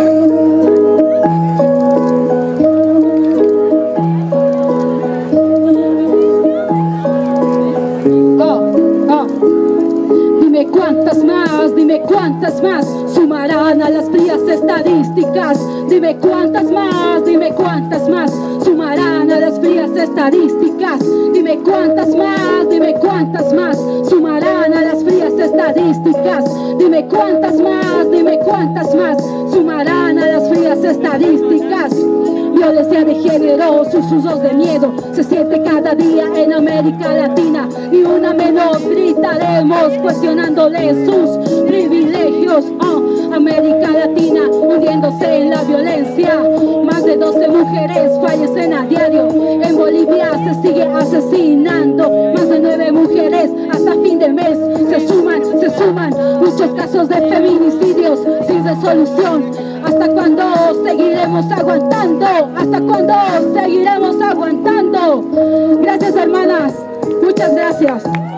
Dime cuántas más sumarán a las frías estadísticas. Dime cuántas más sumarán a las frías estadísticas. Dime cuántas más sumarán a las frías estadísticas. Dime cuántas más sumarán a las frías estadísticas. Violencia de género, susurros de miedo se siente cada día en América Latina. Ni una menos gritaremos cuestionándole sus privilegios. América Latina hundiéndose en la violencia. Más de 12 mujeres fallecen a diario. En Bolivia se sigue asesinando. Más de 9 mujeres hasta fin de mes. Se suman muchos casos de feminicidios sin resolución. ¿Hasta cuándo seguiremos aguantando? ¿Hasta cuándo seguiremos aguantando? Gracias, hermanas. Muchas gracias.